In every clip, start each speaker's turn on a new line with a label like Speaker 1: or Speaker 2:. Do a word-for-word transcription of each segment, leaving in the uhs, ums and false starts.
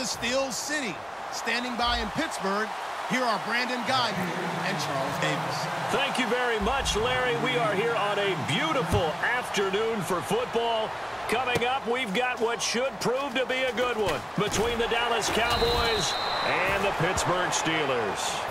Speaker 1: the Steel City. Standing by in Pittsburgh, here are Brandon Guyton and Charles Davis.
Speaker 2: Thank you very much, Larry. We are here on a beautiful afternoon for football. Coming up, we've got what should prove to be a good one between the Dallas Cowboys and the Pittsburgh Steelers.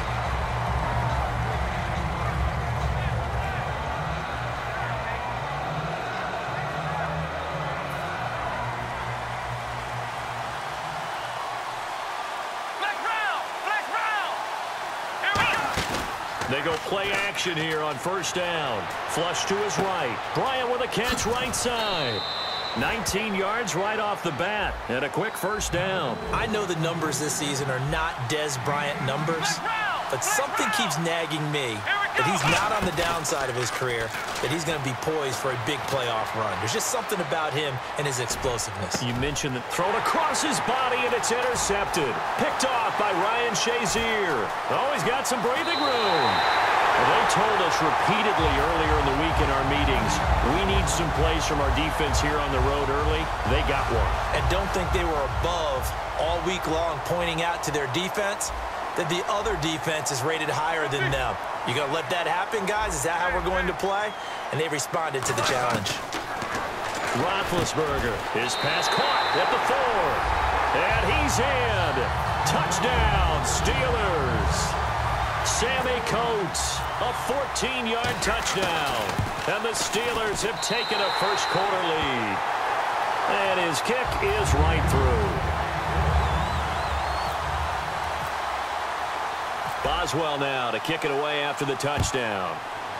Speaker 2: They go play action here on first down. Flush to his right. Bryant with a catch right side. nineteen yards right off the bat. And a quick first down.
Speaker 3: I know the numbers this season are not Dez Bryant numbers, but something keeps nagging me that he's not on the downside of his career, that he's going to be poised for a big playoff run. There's just something about him and his explosiveness.
Speaker 2: You mentioned that thrown across his body, and it's intercepted. Picked off by Ryan Shazier. Oh, he's got some breathing room. Well, they told us repeatedly earlier in the week in our meetings, we need some plays from our defense here on the road early. They got one.
Speaker 3: And don't think they were above all week long pointing out to their defense that the other defense is rated higher than them. You going to let that happen, guys? Is that how we're going to play? And they responded to the challenge.
Speaker 2: Roethlisberger, his pass caught at the four. And he's in. Touchdown, Steelers. Sammy Coates, a fourteen-yard touchdown. And the Steelers have taken a first-quarter lead. And his kick is right through. Boswell now to kick it away after the touchdown.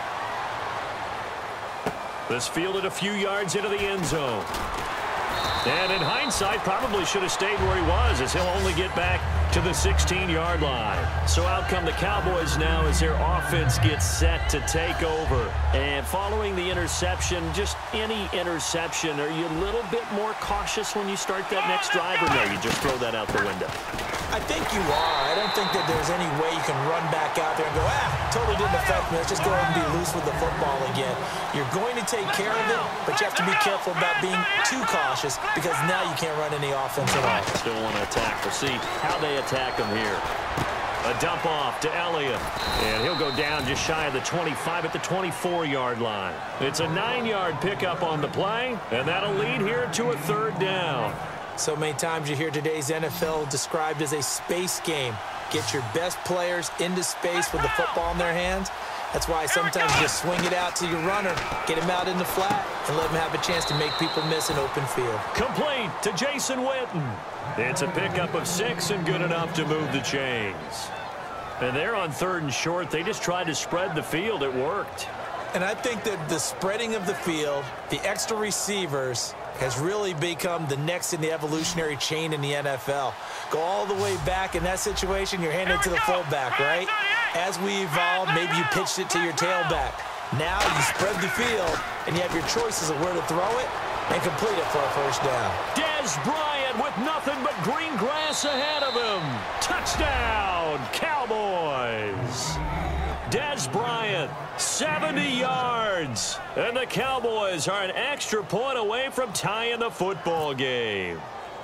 Speaker 2: This fielded a few yards into the end zone. And in hindsight, probably should have stayed where he was, as he'll only get back to the sixteen-yard line. So out come the Cowboys now as their offense gets set to take over. And following the interception, just any interception, are you a little bit more cautious when you start that next drive, or no, you just throw that out the window?
Speaker 3: I think you are. I don't think that there's any way you can run back out there and go, ah, totally didn't affect me. Let's just go ahead and be loose with the football again. You're going to take care of it, but you have to be careful about being too cautious because now you can't run any offense at all.
Speaker 2: Still want to attack. We'll see how they attack them here. A dump off to Elliott. And he'll go down just shy of the twenty-five at the twenty-four-yard line. It's a nine-yard pickup on the play, and that'll lead here to a third down.
Speaker 3: So many times you hear today's N F L described as a space game. Get your best players into space with the football in their hands. That's why sometimes you just swing it out to your runner, get him out in the flat, and let him have a chance to make people miss an open field.
Speaker 2: Complete to Jason Witten. It's a pickup of six and good enough to move the chains. And they're on third and short. They just tried to spread the field. It worked.
Speaker 3: And I think that the spreading of the field, the extra receivers, has really become the next in the evolutionary chain in the N F L. Go all the way back in that situation, you're handed to the fullback, right? As we evolve, maybe you pitched it to your tailback. Now you spread the field, and you have your choices of where to throw it and complete it for a first down.
Speaker 2: Dez Bryant with nothing but green grass ahead of him. Touchdown, Cowboys. Dez Bryant, seventy yards. And the Cowboys are an extra point away from tying the football game.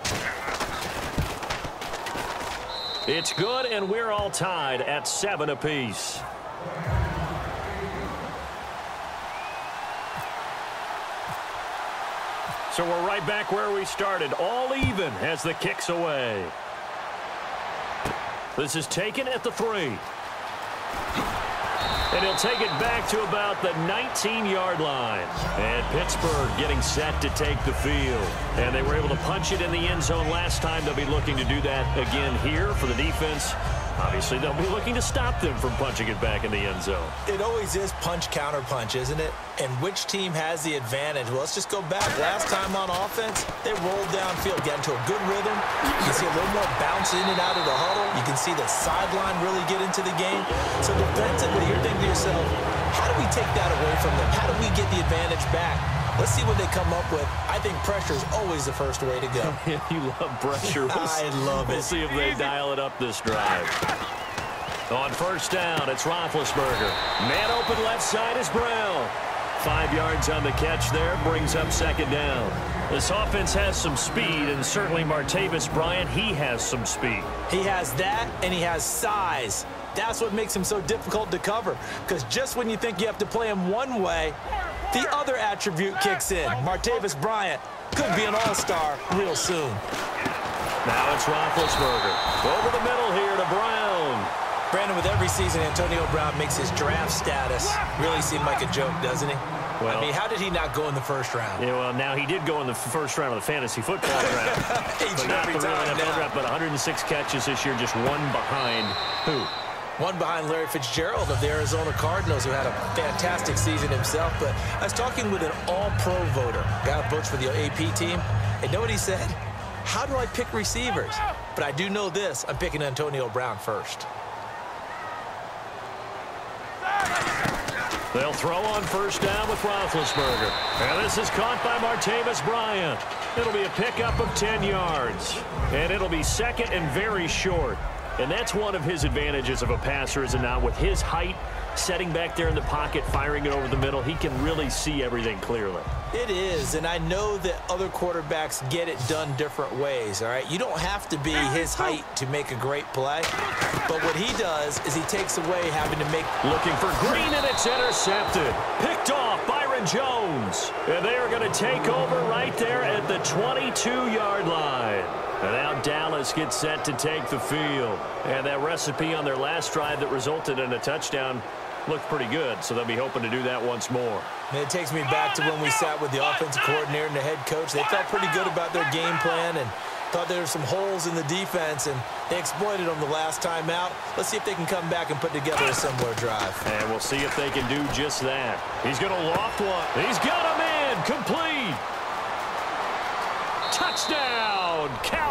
Speaker 2: It's good, and we're all tied at seven apiece. So we're right back where we started, all even as the kick's away. This is taken at the three. And he'll take it back to about the nineteen-yard line. And Pittsburgh getting set to take the field. And they were able to punch it in the end zone last time. They'll be looking to do that again here for the defense. Obviously, they'll be looking to stop them from punching it back in the end zone.
Speaker 3: It always is punch-counter-punch, isn't it? And which team has the advantage? Well, let's just go back. Last time on offense, they rolled downfield, got into a good rhythm. You can see a little more bounce in and out of the huddle. You can see the sideline really get into the game. So defensively, you're thinking to yourself, how do we take that away from them? How do we get the advantage back? Let's see what they come up with. I think pressure is always the first way to go.
Speaker 2: You love pressure. We'll
Speaker 3: I love it.
Speaker 2: We'll see if they dial it up this drive. On first down, it's Roethlisberger. Man open left side is Brown. Five yards on the catch there, brings up second down. This offense has some speed, and certainly Martavis Bryant, he has some speed.
Speaker 3: He has that, and he has size. That's what makes him so difficult to cover, because just when you think you have to play him one way, the other attribute kicks in. Martavis Bryant could be an all-star real soon.
Speaker 2: Now it's Roethlisberger. Over the middle here to Brown.
Speaker 3: Brandon, with every season, Antonio Brown makes his draft status really seem like a joke, doesn't he? Well, I mean, how did he not go in the first round?
Speaker 2: Yeah, well, now he did go in the first round of the fantasy football draft.
Speaker 3: but
Speaker 2: not the real N F L
Speaker 3: now.
Speaker 2: draft, but one hundred six catches this year, just one behind who?
Speaker 3: One behind Larry Fitzgerald of the Arizona Cardinals, who had a fantastic season himself. But I was talking with an all-pro voter, guy who votes for the A P team, and know what he said? How do I pick receivers? But I do know this. I'm picking Antonio Brown first.
Speaker 2: They'll throw on first down with Roethlisberger. And this is caught by Martavis Bryant. It'll be a pickup of ten yards. And it'll be second and very short. And that's one of his advantages of a passer, is it not? With his height, setting back there in the pocket, firing it over the middle, he can really see everything clearly.
Speaker 3: It is, and I know that other quarterbacks get it done different ways, all right? You don't have to be his height to make a great play, but what he does is he takes away having to make...
Speaker 2: Looking for Green, and it's intercepted. Picked off Byron Jones. And they are going to take over right there at the twenty-two yard line. And now Dallas gets set to take the field. And that recipe on their last drive that resulted in a touchdown looked pretty good, so they'll be hoping to do that once more.
Speaker 3: And it takes me back to when we sat with the offensive coordinator and the head coach. They felt pretty good about their game plan and thought there were some holes in the defense, and they exploited them the last time out. Let's see if they can come back and put together a similar drive.
Speaker 2: And we'll see if they can do just that. He's going to loft one. He's got him in. Complete. Touchdown,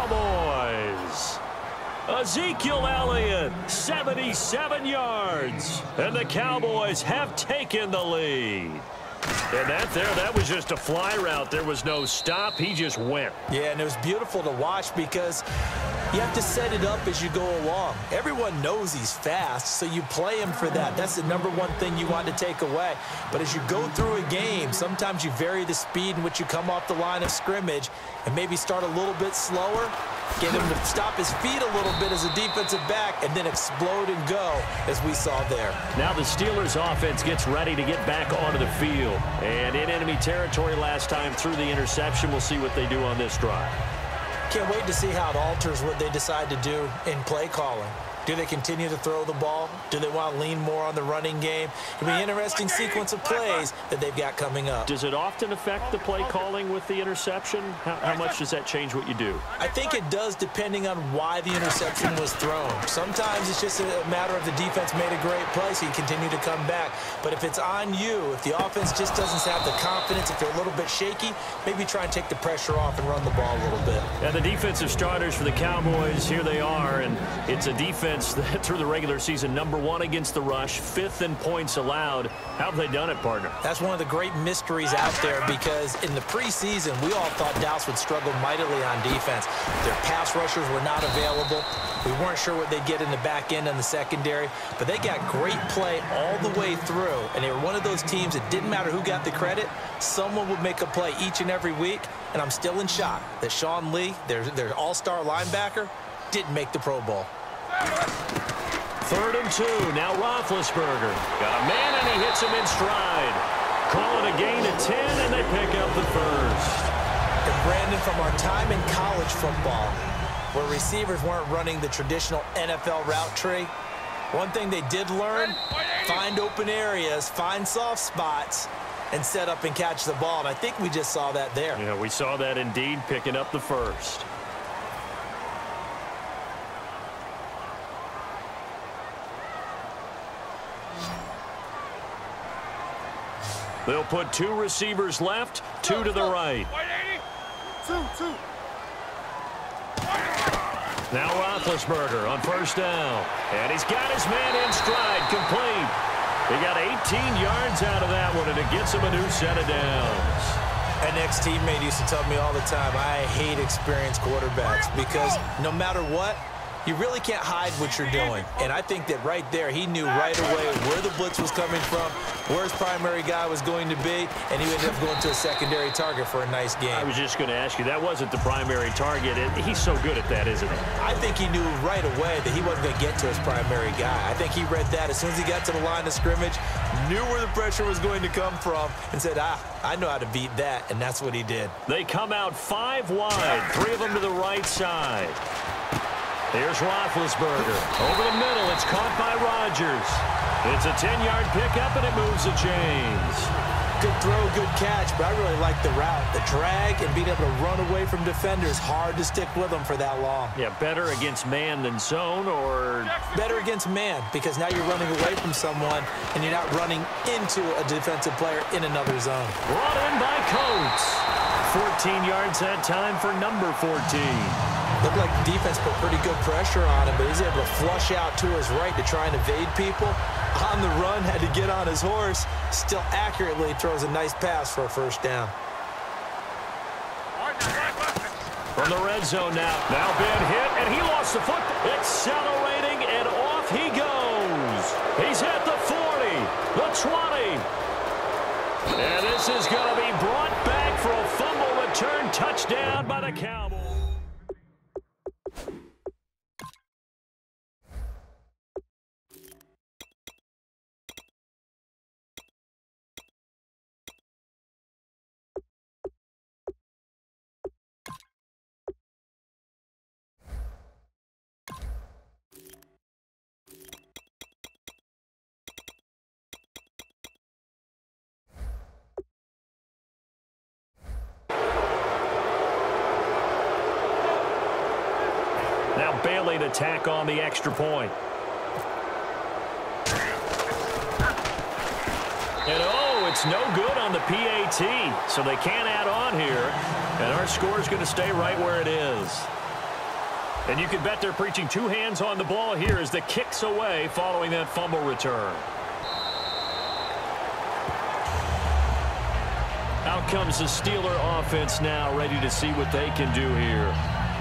Speaker 2: Cowboys. Ezekiel Elliott, seventy-seven yards. And the Cowboys have taken the lead. And that there, that was just a fly route. There was no stop. He just went.
Speaker 3: Yeah, and it was beautiful to watch because you have to set it up as you go along. Everyone knows he's fast, so you play him for that. That's the number one thing you want to take away. But as you go through a game, sometimes you vary the speed in which you come off the line of scrimmage and maybe start a little bit slower, get him to stop his feet a little bit as a defensive back, and then explode and go, as we saw there.
Speaker 2: Now the Steelers offense gets ready to get back onto the field. And in enemy territory last time through the interception. We'll see what they do on this drive.
Speaker 3: Can't wait to see how it alters what they decide to do in play calling. Do they continue to throw the ball? Do they want to lean more on the running game? It'll be an interesting sequence of plays that they've got coming up.
Speaker 2: Does it often affect the play calling with the interception? How, how much does that change what you do?
Speaker 3: I think it does, depending on why the interception was thrown. Sometimes it's just a matter of the defense made a great play, so you continue to come back. But if it's on you, if the offense just doesn't have the confidence, if they're a little bit shaky, maybe try and take the pressure off and run the ball a little bit.
Speaker 2: And the defensive starters for the Cowboys, here they are, and it's a defense that through the regular season, number one against the rush, fifth in points allowed. How have they done it, partner?
Speaker 3: That's one of the great mysteries out there, because in the preseason, we all thought Dallas would struggle mightily on defense. Their pass rushers were not available. We weren't sure what they'd get in the back end and the secondary, but they got great play all the way through, and they were one of those teams that didn't matter who got the credit. Someone would make a play each and every week, and I'm still in shock that Sean Lee, their, their all-star linebacker, didn't make the Pro Bowl.
Speaker 2: Third and two. Now Roethlisberger. Got a man, and he hits him in stride. Call it a gain of ten, and they pick up the first.
Speaker 3: And Brandon, from our time in college football, where receivers weren't running the traditional N F L route tree, one thing they did learn, find open areas, find soft spots, and set up and catch the ball. And I think we just saw that there.
Speaker 2: Yeah, we saw that indeed, picking up the first. They'll put two receivers left, two to the right.
Speaker 1: Two, two.
Speaker 2: Now Roethlisberger on first down. And he's got his man in stride, complete. He got eighteen yards out of that one, and it gets him a new set of downs.
Speaker 3: An ex-teammate used to tell me all the time, I hate experienced quarterbacks, because no matter what, You really can't hide what you're doing. And I think that right there, he knew right away where the blitz was coming from, where his primary guy was going to be, and he ended up going to a secondary target for a nice game.
Speaker 2: I was just going to ask you, that wasn't the primary target. He's so good at that, isn't he?
Speaker 3: I think he knew right away that he wasn't going to get to his primary guy. I think he read that as soon as he got to the line of scrimmage, knew where the pressure was going to come from, and said, ah, I know how to beat that, and that's what he did.
Speaker 2: They come out five wide, three of them to the right side. Here's Roethlisberger. Over the middle, it's caught by Rodgers. It's a ten-yard pickup, and it moves the chains.
Speaker 3: Good throw, good catch, but I really like the route. The drag and being able to run away from defenders, hard to stick with them for that long.
Speaker 2: Yeah, better against man than zone, or?
Speaker 3: Better against man, because now you're running away from someone, and you're not running into a defensive player in another zone.
Speaker 2: Brought in by Coates. fourteen yards that time for number fourteen.
Speaker 3: Looked like the defense put pretty good pressure on him, but he's able to flush out to his right to try and evade people. On the run, had to get on his horse. Still accurately throws a nice pass for a first down.
Speaker 2: From the red zone now. Now Ben hit, and he lost the football. Accelerating, and off he goes. He's at the forty, the twenty. And this is going to be brought back for a fumble return touchdown by the Cowboys. Now Bailey to tack on the extra point. And oh, it's no good on the P A T, so they can't add on here. And our score is going to stay right where it is. And you can bet they're preaching two hands on the ball here as the kick's away following that fumble return. Out comes the Steeler offense now, ready to see what they can do here.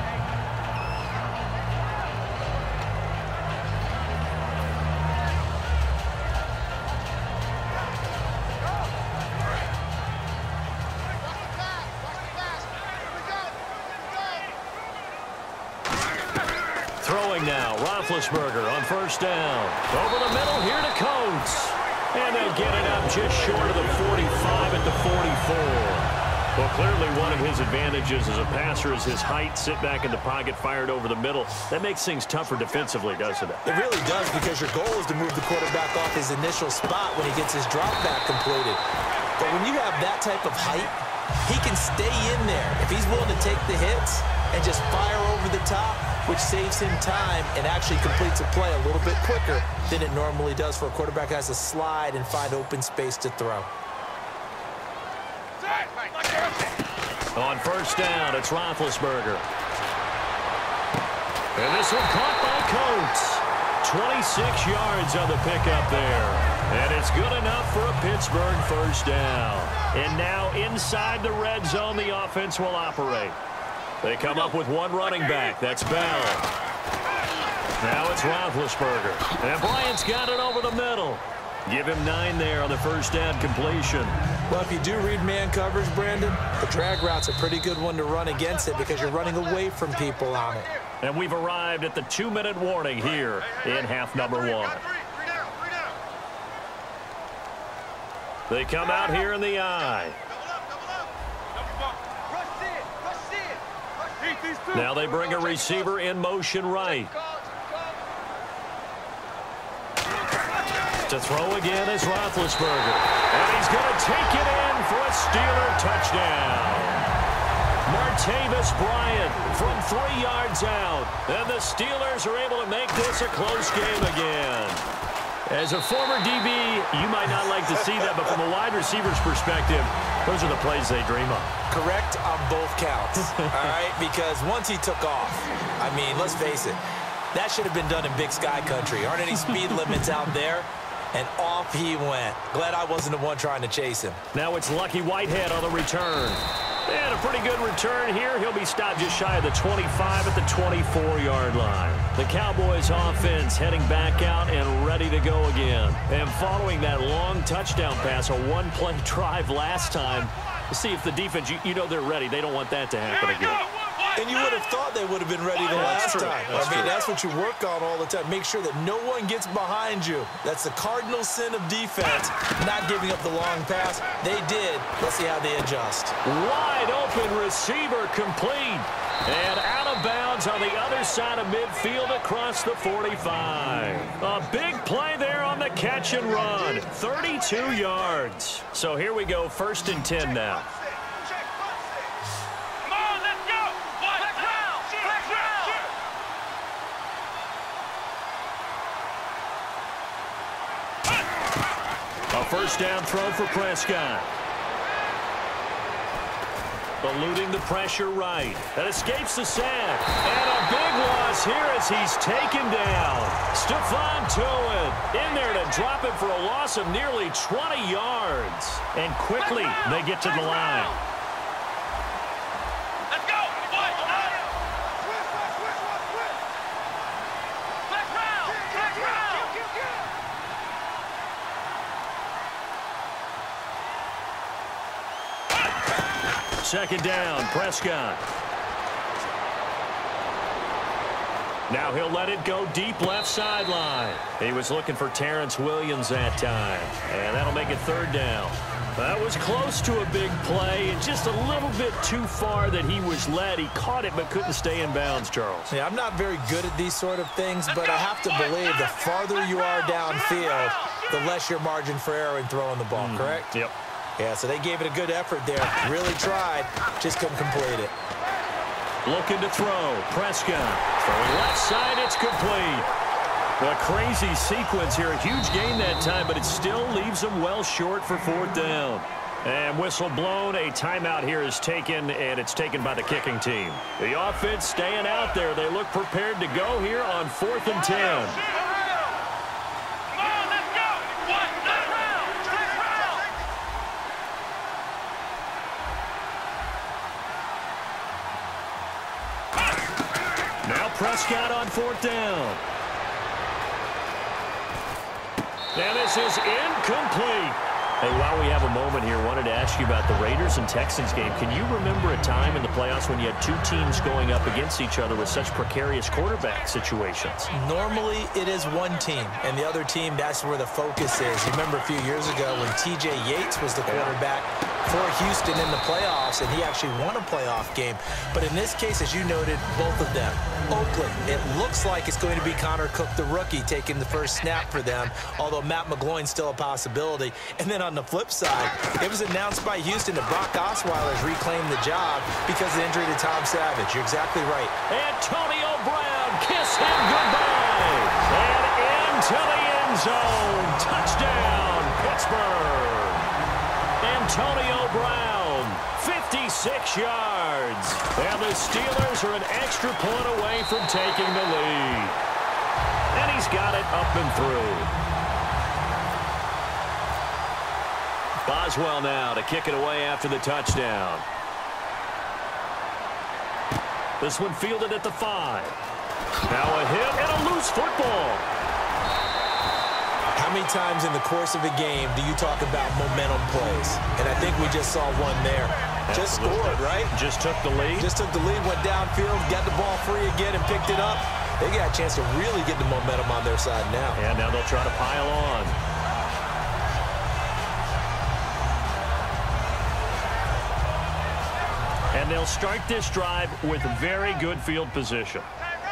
Speaker 2: Throwing now, Roethlisberger on first down. Over the middle here to Coates. And they'll get it up just short of the forty-five at the forty-four. Well, clearly one of his advantages as a passer is his height. Sit back in the pocket, fired over the middle. That makes things tougher defensively, doesn't it?
Speaker 3: It really does, because your goal is to move the quarterback off his initial spot when he gets his drop back completed. But when you have that type of height, he can stay in there. If he's willing to take the hits and just fire over the top, which saves him time and actually completes a play a little bit quicker than it normally does for a quarterback who has to slide and find open space to throw.
Speaker 2: On first down, it's Roethlisberger. And this one caught by Coates. twenty-six yards on the pickup there. And it's good enough for a Pittsburgh first down. And now inside the red zone, the offense will operate. They come up with one running back. That's Bell. Now it's Roethlisberger. And Bryant's got it over the middle. Give him nine there on the first down completion.
Speaker 3: Well, if you do read man coverage, Brandon, the drag route's a pretty good one to run against it because you're running away from people on it.
Speaker 2: And we've arrived at the two-minute warning here in half number one. They come out here in the I. Now they bring a receiver in motion right. To throw again is Roethlisberger. And he's going to take it in for a Steeler touchdown. Martavis Bryant from three yards out. And the Steelers are able to make this a close game again. As a former D B, you might not like to see that, but from a wide receiver's perspective, those are the plays they dream of.
Speaker 3: Correct on both counts, all right? Because once he took off, I mean, let's face it, that should have been done in Big Sky country. Aren't any speed limits out there? And off he went. Glad I wasn't the one trying to chase him.
Speaker 2: Now it's Lucky Whitehead on the return. And a pretty good return here. He'll be stopped just shy of the twenty-five at the twenty-four yard line. The Cowboys offense heading back out and ready to go again. And following that long touchdown pass, a one-play drive last time, to see if the defense, you, you know they're ready. They don't want that to happen again.
Speaker 3: And you would have thought they would have been ready the last time.
Speaker 2: That's
Speaker 3: I mean,
Speaker 2: true.
Speaker 3: that's what you work on all the time. Make sure that no one gets behind you. That's the cardinal sin of defense, not giving up the long pass. They did. Let's see how they adjust.
Speaker 2: Wide open receiver complete. And out of bounds on the other side of midfield across the forty-five. A big play there on the catch and run. thirty-two yards. So here we go, first and ten now. A first down throw for Prescott. Eluding the pressure right. That escapes the sack. And a big loss here as he's taken down. Stephon Tuitt in there to drop it for a loss of nearly twenty yards. And quickly they get to the line. Second down, Prescott. Now he'll let it go deep left sideline. He was looking for Terrence Williams that time. And that'll make it third down. That was close to a big play and just a little bit too far that he was led. He caught it but couldn't stay in bounds, Charles.
Speaker 3: Yeah, I'm not very good at these sort of things, but I have to believe the farther you are downfield, the less your margin for error in throwing the ball, mm, correct?
Speaker 2: Yep.
Speaker 3: Yeah, so they gave it a good effort there. Really tried, just couldn't complete it.
Speaker 2: Looking to throw. Prescott. Throwing left side, it's complete. A crazy sequence here. A huge gain that time, but it still leaves them well short for fourth down. And whistle blown. A timeout here is taken, and it's taken by the kicking team. The offense staying out there. They look prepared to go here on fourth and ten. Prescott on fourth down. And this is incomplete. Hey, while we have a moment here, wanted to ask you about the Raiders and Texans game. Can you remember a time in the playoffs when you had two teams going up against each other with such precarious quarterback situations?
Speaker 3: Normally, it is one team, and the other team, that's where the focus is. You remember a few years ago when T J Yates was the quarterback for Houston in the playoffs, and he actually won a playoff game. But in this case, as you noted, both of them. Oakland, it looks like it's going to be Connor Cook, the rookie, taking the first snap for them, although Matt McGloin's still a possibility. And then on the flip side, it was announced by Houston that Brock Osweiler's reclaimed the job because of the injury to Tom Savage. You're exactly right.
Speaker 2: Antonio Brown, kiss him goodbye. And into the end zone. Touchdown, Pittsburgh. Antonio Brown, fifty-six yards. And the Steelers are an extra point away from taking the lead. And he's got it up and through. Boswell now to kick it away after the touchdown. This one fielded at the five. Now a hit and a loose football.
Speaker 3: How many times in the course of a game do you talk about momentum plays? And I think we just saw one there. Just
Speaker 2: Absolutely.
Speaker 3: scored, right?
Speaker 2: Just took the lead.
Speaker 3: Just took the lead, went downfield, got the ball free again, and picked it up. They got a chance to really get the momentum on their side now.
Speaker 2: And now they'll try to pile on. And they'll start this drive with very good field position.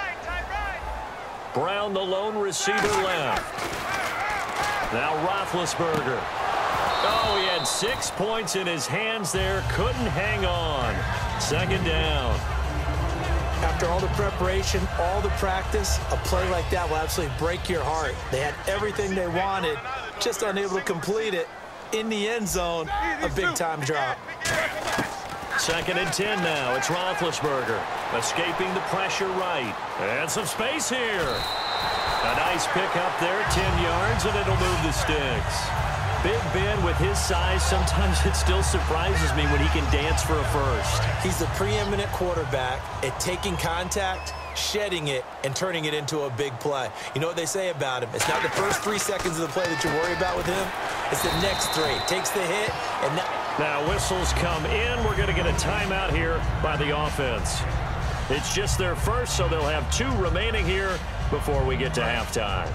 Speaker 2: Brown, the lone receiver, left. Now Roethlisberger. Oh, he had six points in his hands there. Couldn't hang on. Second down.
Speaker 3: After all the preparation, all the practice, a play like that will absolutely break your heart. They had everything they wanted, just unable to complete it. In the end zone, a big-time drop.
Speaker 2: Second and ten now. It's Roethlisberger escaping the pressure right. And some space here. A nice pick up there, ten yards, and it'll move the sticks. Big Ben, with his size, sometimes it still surprises me when he can dance for a first.
Speaker 3: He's a preeminent quarterback at taking contact, shedding it, and turning it into a big play. You know what they say about him? It's not the first three seconds of the play that you worry about with him. It's the next three. Takes the hit, and now...
Speaker 2: Now whistles come in. We're going to get a timeout here by the offense. It's just their first, so they'll have two remaining here before we get to halftime.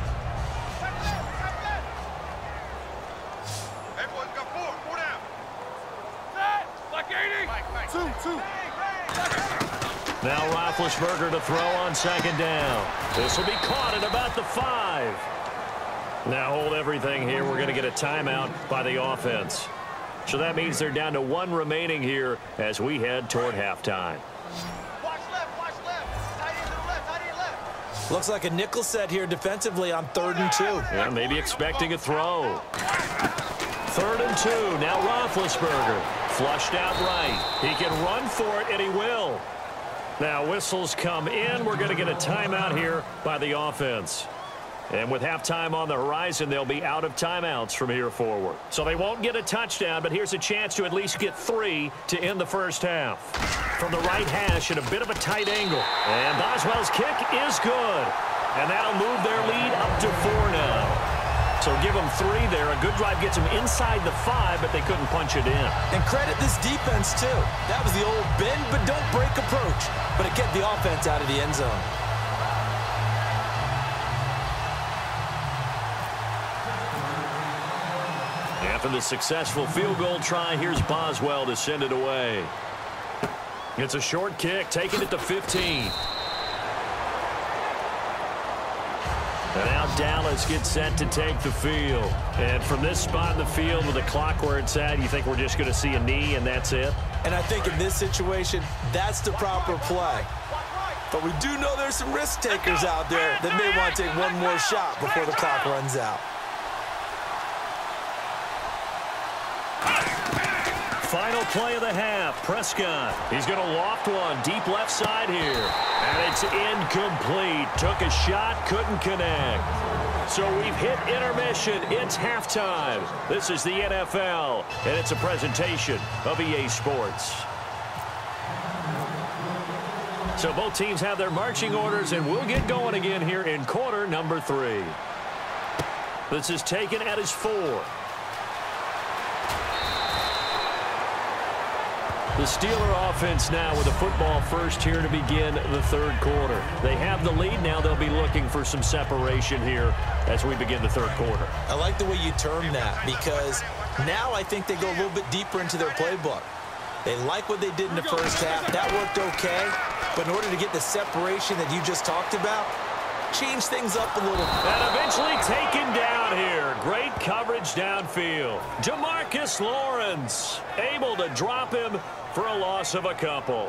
Speaker 1: Two, two.
Speaker 2: Now Roethlisberger to throw on second down. This will be caught at about the five. Now hold everything here. We're going to get a timeout by the offense. So that means they're down to one remaining here as we head toward halftime.
Speaker 4: Watch left, watch left. Tight end to the left, tight end left.
Speaker 3: Looks like a nickel set here defensively on third and two.
Speaker 2: Yeah, maybe expecting a throw. Third and two. Now Roethlisberger. Flushed out right. He can run for it, and he will. Now whistles come in. We're going to get a timeout here by the offense. And with halftime on the horizon, they'll be out of timeouts from here forward. So they won't get a touchdown, but here's a chance to at least get three to end the first half. From the right hash at a bit of a tight angle. And Boswell's kick is good. And that'll move their lead up to four now. So give them three there. A good drive gets them inside the five, but they couldn't punch it in.
Speaker 3: And credit this defense, too. That was the old bend but don't break approach. But it kept the offense out of the end zone.
Speaker 2: After the successful field goal try, here's Boswell to send it away. It's a short kick, taking it to fifteen. And now Dallas gets set to take the field. And from this spot in the field with the clock where it's at, you think we're just going to see a knee and that's it?
Speaker 3: And I think in this situation, that's the proper play. But we do know there's some risk takers out there that may want to take one more shot before the clock runs out.
Speaker 2: Final play of the half. Prescott. He's going to loft one deep left side here. And it's incomplete. Took a shot, couldn't connect. So we've hit intermission. It's halftime. This is the N F L, and it's a presentation of E A Sports. So both teams have their marching orders, and we'll get going again here in quarter number three. This is taken at his four. The Steeler offense now with a football first here to begin the third quarter. They have the lead. Now they'll be looking for some separation here as we begin the third quarter.
Speaker 3: I like the way you term that because now I think they go a little bit deeper into their playbook. They like what they did in the first half. That worked okay. But in order to get the separation that you just talked about, change things up a little.
Speaker 2: And eventually taken down here. Great coverage downfield. Demarcus Lawrence able to drop him for a loss of a couple.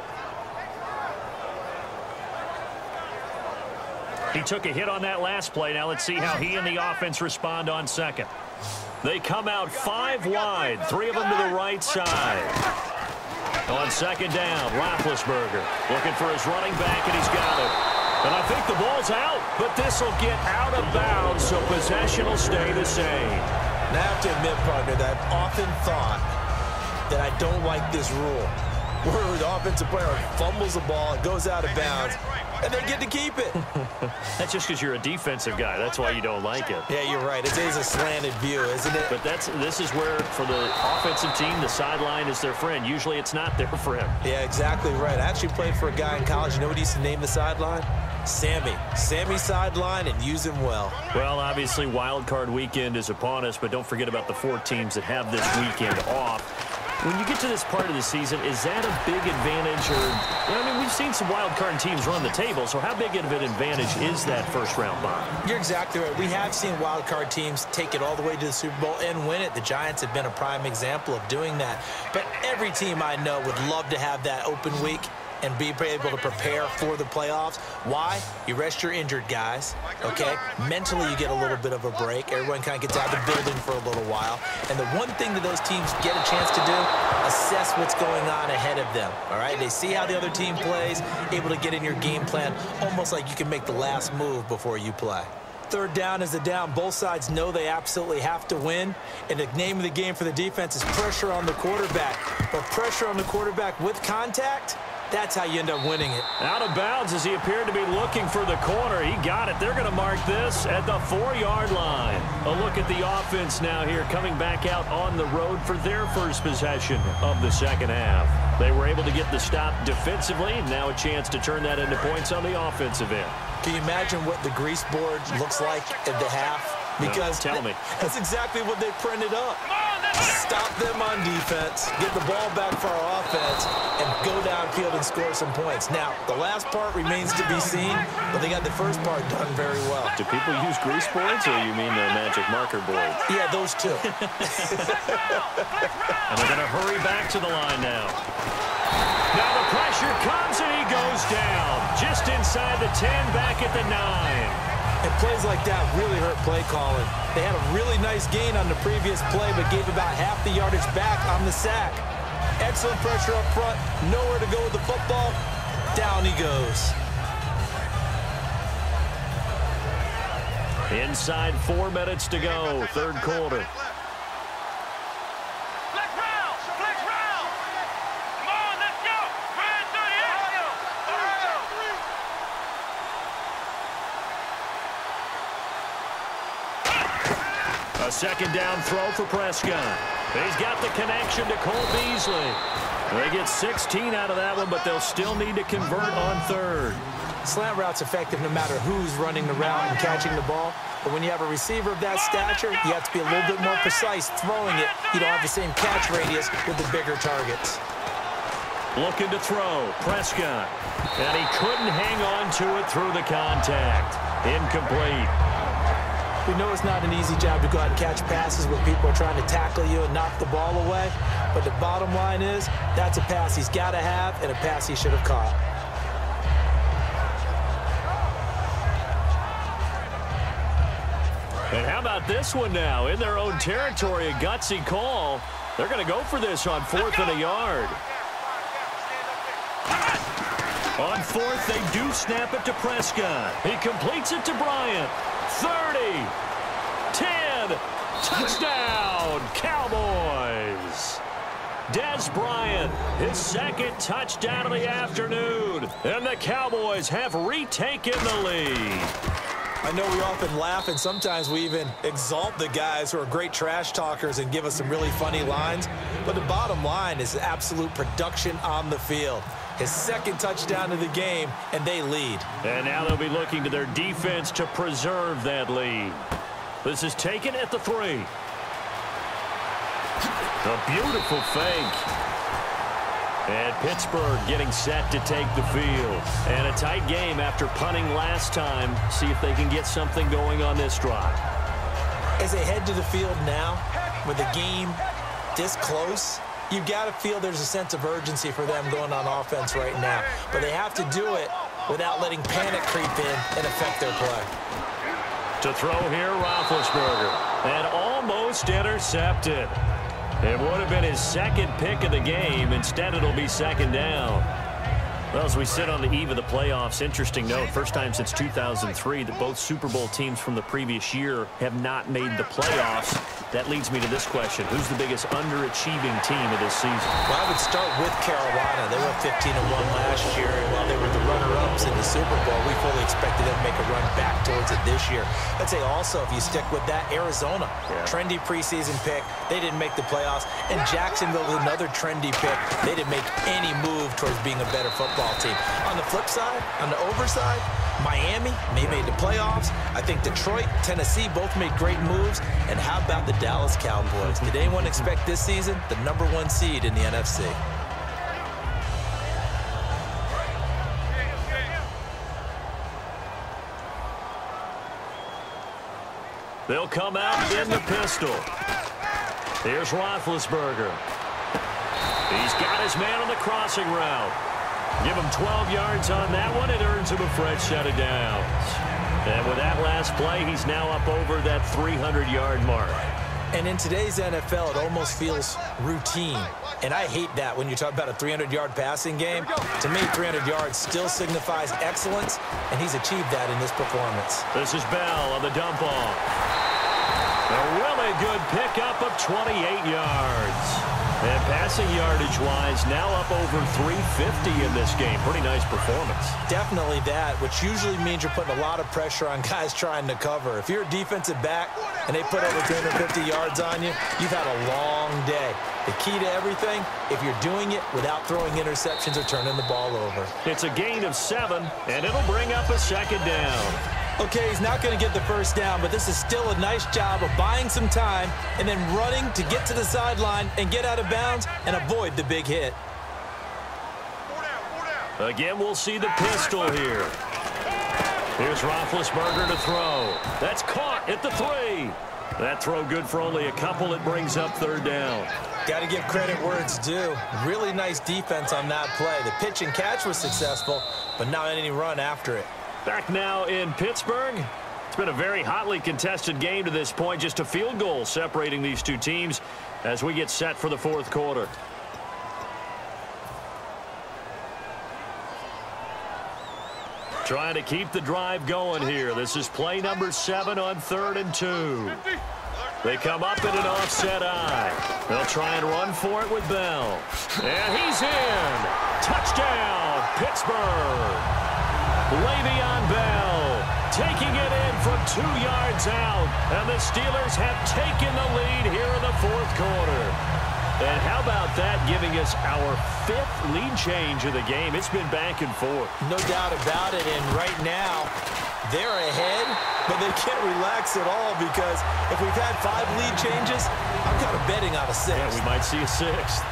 Speaker 2: He took a hit on that last play. Now let's see how he and the offense respond on second. They come out five wide, three of them to the right side. On second down, Roethlisberger looking for his running back, and he's got it. And I think the ball's out, but this will get out of bounds, so possession will stay the same.
Speaker 3: Now I have to admit, partner, that I've often thought that I don't like this rule, where the offensive player fumbles the ball, it goes out of bounds, and they get to keep it.
Speaker 2: That's just because you're a defensive guy. That's why you don't like it.
Speaker 3: Yeah, you're right. It is a slanted view, isn't it?
Speaker 2: But that's this is where, for the offensive team, the sideline is their friend. Usually it's not their friend.
Speaker 3: Yeah, exactly right. I actually played for a guy in college. You know what he used to name the sideline? Sammy. Sammy sideline, and use him well.
Speaker 2: Well, obviously, wild card weekend is upon us, but don't forget about the four teams that have this weekend off. When you get to this part of the season, is that a big advantage? Or, I mean, we've seen some wild card teams run the table, so how big of an advantage is that first round bye?
Speaker 3: You're exactly right. We have seen wild card teams take it all the way to the Super Bowl and win it. The Giants have been a prime example of doing that. But every team I know would love to have that open week and be able to prepare for the playoffs. Why? You rest your injured guys, okay? Mentally, you get a little bit of a break. Everyone kind of gets out of the building for a little while. And the one thing that those teams get a chance to do, assess what's going on ahead of them, all right? They see how the other team plays, able to get in your game plan, almost like you can make the last move before you play. third down is the down. Both sides know they absolutely have to win. And the name of the game for the defense is pressure on the quarterback. But pressure on the quarterback with contact, that's how you end up winning it.
Speaker 2: Out of bounds as he appeared to be looking for the corner. He got it. They're going to mark this at the four-yard line. A look at the offense now here, coming back out on the road for their first possession of the second half. They were able to get the stop defensively, and now a chance to turn that into points on the offensive end.
Speaker 3: Can you imagine what the grease board looks like at the half? Because
Speaker 2: no, tell me.
Speaker 3: That's exactly what they printed up. Stop them on defense, get the ball back for our offense, and go downfield and score some points. Now, the last part remains to be seen, but they got the first part done very well.
Speaker 2: Do people use grease boards, or you mean the magic marker board?
Speaker 3: Yeah, those two.
Speaker 2: And they're going to hurry back to the line now. Now the pressure comes, and he goes down. Just inside the ten, back at the nine.
Speaker 3: And plays like that really hurt play calling. They had a really nice gain on the previous play, but gave about half the yardage back on the sack. Excellent pressure up front. Nowhere to go with the football. Down he goes.
Speaker 2: Inside four minutes to go, third quarter. A second down throw for Prescott. He's got the connection to Cole Beasley. They get sixteen out of that one, but they'll still need to convert on third.
Speaker 3: Slant route's effective no matter who's running the route and catching the ball. But when you have a receiver of that stature, you have to be a little bit more precise throwing it. You don't have the same catch radius with the bigger targets.
Speaker 2: Looking to throw, Prescott. And he couldn't hang on to it through the contact. Incomplete.
Speaker 3: We know it's not an easy job to go out and catch passes where people are trying to tackle you and knock the ball away. But the bottom line is, that's a pass he's got to have and a pass he should have caught.
Speaker 2: And how about this one now? In their own territory, a gutsy call. They're going to go for this on fourth and a yard. On fourth, they do snap it to Prescott. He completes it to Bryant. thirty, ten, touchdown, Cowboys. Des Bryant, his second touchdown of the afternoon. And the Cowboys have retaken the lead.
Speaker 3: I know we often laugh, and sometimes we even exalt the guys who are great trash talkers and give us some really funny lines. But the bottom line is absolute production on the field. His second touchdown of the game, and they lead.
Speaker 2: And now they'll be looking to their defense to preserve that lead. This is taken at the three. A beautiful fake. And Pittsburgh getting set to take the field. And a tight game after punting last time. See if they can get something going on this drive.
Speaker 3: As they head to the field now, with the game this close, you've got to feel there's a sense of urgency for them going on offense right now. But they have to do it without letting panic creep in and affect their play.
Speaker 2: To throw here, Roethlisberger. And almost intercepted. It would have been his second pick of the game. Instead, it'll be second down. Well, as we sit on the eve of the playoffs, interesting note, first time since two thousand three that both Super Bowl teams from the previous year have not made the playoffs. That leads me to this question. Who's the biggest underachieving team of this season?
Speaker 3: Well, I would start with Carolina. They were fifteen and one last year, and while they were the runner-ups in the Super Bowl, we fully expected them to make a run back towards it this year. I'd say also, if you stick with that, Arizona, yeah. trendy preseason pick. They didn't make the playoffs. And Jacksonville, another trendy pick. They didn't make any move towards being a better football team. On the flip side, on the overside, Miami, they made the playoffs. I think Detroit, Tennessee both made great moves. And how about the Dallas Cowboys? Did anyone expect this season the number one seed in the N F C?
Speaker 2: They'll come out in the pistol. Here's Roethlisberger. He's got his man on the crossing route. Give him twelve yards on that one. It earns him a fresh set of downs. And with that last play, he's now up over that three hundred yard mark.
Speaker 3: And in today's N F L, it almost feels routine. And I hate that when you talk about a three hundred yard passing game. To me, three hundred yards still signifies excellence, and he's achieved that in this performance.
Speaker 2: This is Bell on the dump off. A really good pickup of twenty-eight yards. And passing yardage-wise, now up over three fifty in this game. Pretty nice performance.
Speaker 3: Definitely that, which usually means you're putting a lot of pressure on guys trying to cover. If you're a defensive back and they put over three hundred fifty yards on you, you've had a long day. The key to everything, if you're doing it without throwing interceptions or turning the ball over.
Speaker 2: It's a gain of seven, and it'll bring up a second down.
Speaker 3: Okay, he's not going to get the first down, but this is still a nice job of buying some time and then running to get to the sideline and get out of bounds and avoid the big hit.
Speaker 2: Again, we'll see the pistol here. Here's Roethlisberger to throw. That's caught at the three. That throw good for only a couple. It brings up third down.
Speaker 3: Got to give credit where it's due. Really nice defense on that play. The pitch and catch was successful, but not any run after it.
Speaker 2: Back now in Pittsburgh. It's been a very hotly contested game to this point. Just a field goal separating these two teams as we get set for the fourth quarter. Trying to keep the drive going here. This is play number seven on third and two. They come up in an offset eye. They'll try and run for it with Bell. And he's in. Touchdown, Pittsburgh. Le'Veon Bell taking it in from two yards out. And the Steelers have taken the lead here in the fourth quarter. And how about that, giving us our fifth lead change of the game? It's been back and forth.
Speaker 3: No doubt about it. And right now, they're ahead, but they can't relax at all because if we've had five lead changes, I'm kind of betting on a sixth.
Speaker 2: Yeah, we might see a sixth.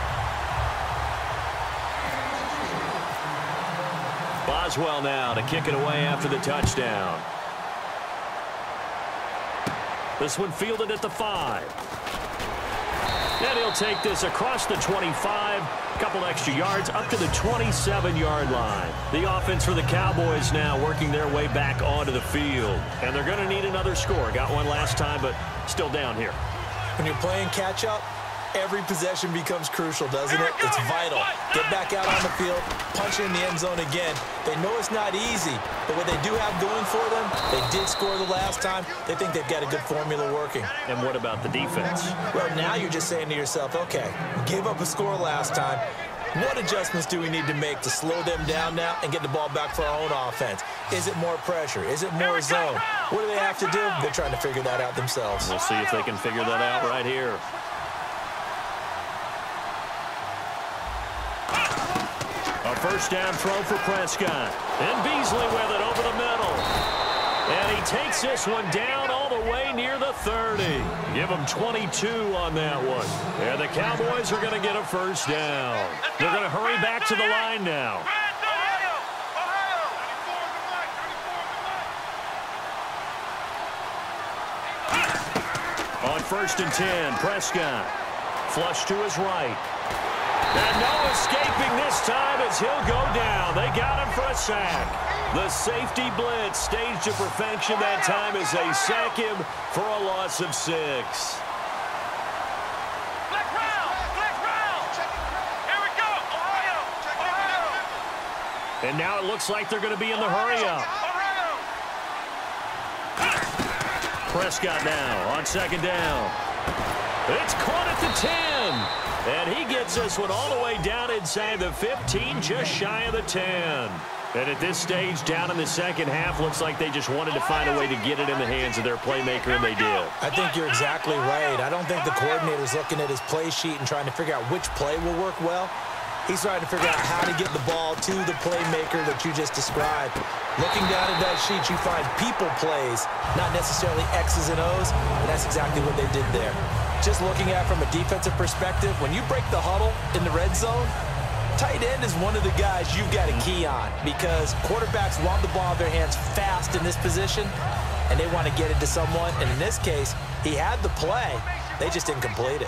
Speaker 2: Boswell now to kick it away after the touchdown. This one fielded at the five. And he'll take this across the twenty-five, a couple extra yards, up to the twenty-seven yard line. The offense for the Cowboys now working their way back onto the field. And they're going to need another score. Got one last time, but still down here.
Speaker 3: When you're playing catch-up, every possession becomes crucial, doesn't it? It's vital. Get back out on the field, punch in the end zone again. They know it's not easy, but what they do have going for them, they did score the last time. They think they've got a good formula working.
Speaker 2: And what about the defense?
Speaker 3: Well, now you're just saying to yourself, okay, we gave up a score last time. What adjustments do we need to make to slow them down now and get the ball back for our own offense? Is it more pressure? Is it more zone? What do they have to do? They're trying to figure that out themselves.
Speaker 2: We'll see if they can figure that out right here. A first down throw for Prescott. And Beasley with it over the middle. And he takes this one down all the way near the thirty. Give him twenty-two on that one. And the Cowboys are going to get a first down. They're going to hurry back to the line now. On first and ten, Prescott. Flush to his right. And no escaping this time as he'll go down. They got him for a sack. The safety blitz staged to perfection that time as they sack him for a loss of six.
Speaker 4: Black round, black round. Here we go. Ohio, Ohio.
Speaker 2: And now it looks like they're going to be in the hurry up. Prescott now on second down. It's caught at the ten. And he gets this one all the way down inside the fifteen, just shy of the ten. And at this stage, down in the second half, looks like they just wanted to find a way to get it in the hands of their playmaker, and they did.
Speaker 3: I think you're exactly right. I don't think the coordinator's looking at his play sheet and trying to figure out which play will work well. He's trying to figure out how to get the ball to the playmaker that you just described. Looking down at that sheet, you find people plays, not necessarily X's and O's, and that's exactly what they did there. Just looking at it from a defensive perspective, when you break the huddle in the red zone, tight end is one of the guys you've got to key on because quarterbacks want the ball in their hands fast in this position, and they want to get it to someone. And in this case, he had the play. They just didn't complete it.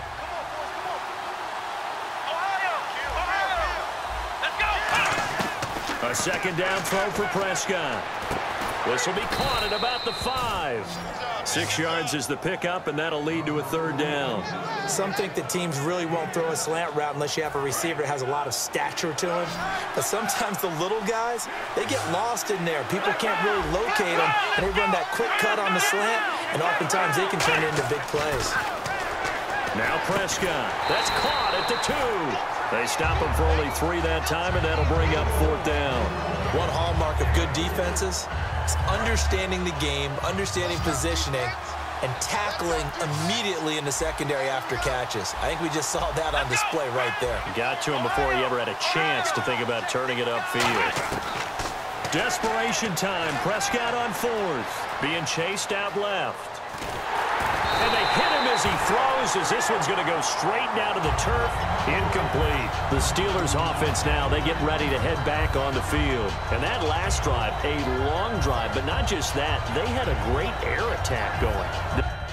Speaker 2: A second down throw for Prescott. This will be caught at about the five. Six yards is the pickup, and that'll lead to a third down.
Speaker 3: Some think that teams really won't throw a slant route unless you have a receiver that has a lot of stature to him. But sometimes the little guys, they get lost in there. People can't really locate them, and they run that quick cut on the slant, and oftentimes they can turn it into big plays.
Speaker 2: Now Prescott. That's caught at the two. They stop him for only three that time, and that'll bring up fourth down.
Speaker 3: One hallmark of good defenses is understanding the game, understanding positioning, and tackling immediately in the secondary after catches. I think we just saw that on display right there.
Speaker 2: He got to him before he ever had a chance to think about turning it upfield. Desperation time. Prescott on fourth. Being chased out left. And they hit him as he throws, as this one's going to go straight down to the turf. Incomplete. The Steelers offense now, they get ready to head back on the field. And that last drive, a long drive, but not just that, they had a great air attack going.